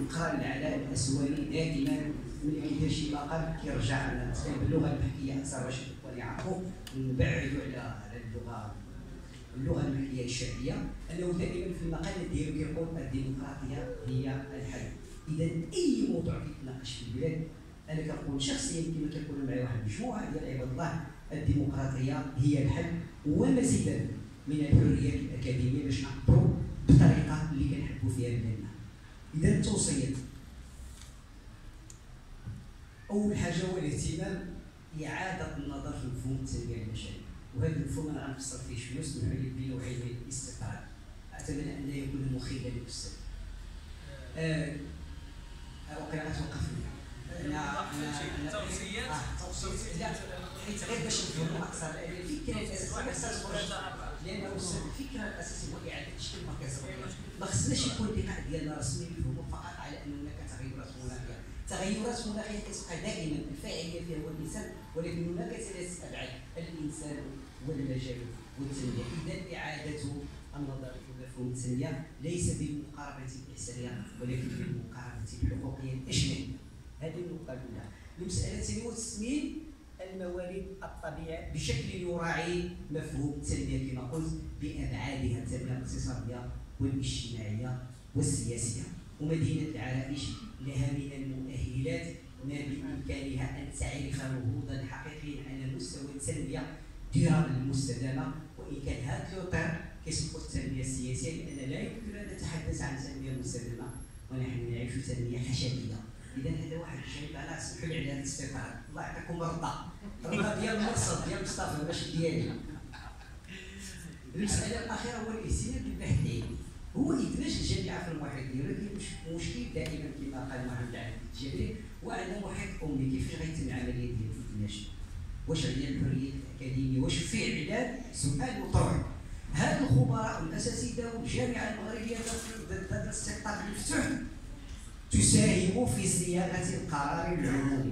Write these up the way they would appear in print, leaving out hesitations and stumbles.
كنقرا لعلاء الاسواني دائما ملي كيدير شي مقال كيرجع باللغه المحكيه اكثر باش الاخوان يعرفوا ونبعدوا على اللغه المحكيه الشعبيه، انه دائما في المقال ديالو كيقول الديمقراطيه هي الحل. اذا اي موضوع كيتناقش في البلاد انا كنقول شخصيا كما كيقولوا معايا واحد المجموعه ديال عباد الله الديمقراطيه هي الحل ومزيدا من الحريات الاكاديميه باش نعبروا بطريقه اللي كنحبوا فيها بلادنا. اذا التوصيه اول حاجه هو الاهتمام باعاده النظر في مفهوم التنميه البشريه، وهذا المفهوم انا غنفسر فيه شويه اسمحوا لي بنوعين من الاستطراد اعتمد ان يكون مخيلا للاستاذ. وقيلا غتوقفني انا توصيات لا حيت غير باش نفهموا اكثر الفكره الاساسيه لان الفكره الاساسيه هو اعاده تشكيل مركز الرؤيه. ما خصناش يكون اللقاء ديالنا رسمي نفهموا فقط على ان هناك تغيرات مناخيه. تغيرات مناخيه كتبقى دائما الفاعليه فيها هو الانسان، ولكن هناك ثلاث ابعاد: الانسان والمجال والتنميه. اذا اعاده النظر في مفهوم التنميه ليس بالمقاربه الاحسانيه ولكن بالمقاربه الحقوقيه الاشماليه. هذه النقطه الاولى. المساله الثانيه هو تثمين الموارد الطبيعيه بشكل يراعي مفهوم التنميه كما قلت بابعادها التنميه الاقتصاديه والاجتماعيه والسياسيه. ومدينه العرائش لها من المؤهلات ما بامكانها ان تعرف نهوضا حقيقيا على مستوى التنميه الدراسه المستدامه، وان كان هذا الإطار كيسموه التنميه السياسيه، لان لا يمكن ان نتحدث عن تنميه مستدامه ونحن نعيش تنميه حشديه. اذا هذا واحد الشيء انا اسمحوا لي على هذا الاستطراد، الله يعطيكم الرضا ديال المقصد ديال مصطفى ماشي ديالي. المساله الاخيره هو الاهتمام بالبحث العلمي، هو ادماج الجامعه في المحيط ديالها. كاين مشكل دائما كما قال محمد علي الجبري وعندنا محيط امي، كيفاش غيتم العمليه ديال الادماج؟ واش هي الحريه الاكاديميه؟ واش فعلا سؤال مطروح؟ هاد الخبراء الاساتذه والجامعه المغربيه ذات الاستقطاب المفتوح تساهم في صياغه القرار العمومي.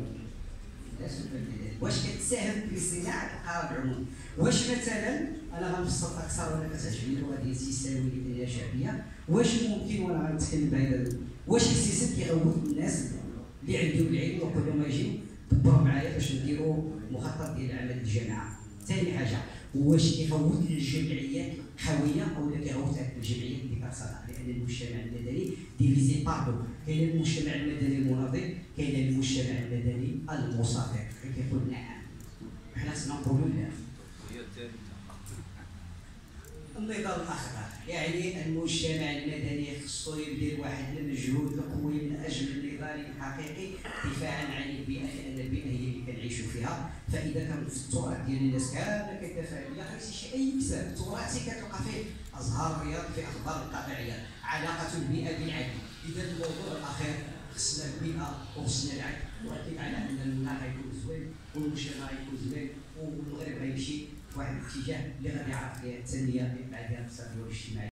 واش كتساهم في صناعه القرار العمومي؟ واش مثلا انا غنبسط اكثر وانا كتعجبني اللغه ديال السيستم والاداريه الشعبيه، واش ممكن وانا غنتكلم بهذا واش السيستم كيغوت الناس اللي عندهم العلم ويقول لهم اجيو دبروا معايا باش نديروا مخطط ديال عمل الجامعه؟ ثاني حاجه واش كيغوت الجمعيات القويه او لا كيغوت الجمعيات اللي كتصنع؟ لان المجتمع المدني ديفيزي باردو، كاين المجتمع المدني المناضل، كاين المجتمع المدني المصادر. كيقول نعم حنا خصنا نقولوا لا. النضال الاخضر يعني المجتمع المدني خصو يدير واحد المجهود القوي من اجل النضال الحقيقي دفاعا عن البيئه، لان البيئه هي اللي كنعيشوا فيها. فاذا كان في التراث ديال الناس كامله كتدافع عليها خاص شي اي كتاب تراثي كتلقى فيه ازهار الرياض في اخبار القطعيه، علاقه البيئه بالعدل. اذا الموضوع الاخير خصنا البيئه وخصنا العدل، واكيد على ان النهار غيكون زوين والمجتمع غيكون زوين والمغرب غيمشي في واحد الاتجاه اللي غادي يعرف فيه التنميه بابعادها الاقتصاديه والاجتماعيه.